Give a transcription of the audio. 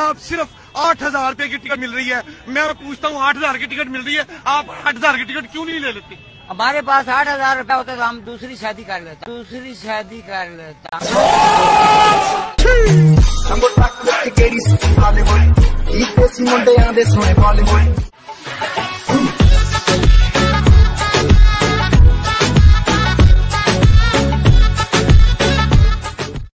आप सिर्फ 8,000 रुपए की टिकट मिल रही है। मैं पूछता हूँ 8,000 की टिकट मिल रही है, आप 8,000 की टिकट क्यों नहीं ले लेती? हमारे पास 8,000 रुपया होता तो हम दूसरी शादी कर लेता। मुंडे आंदे सोने बॉलीवुड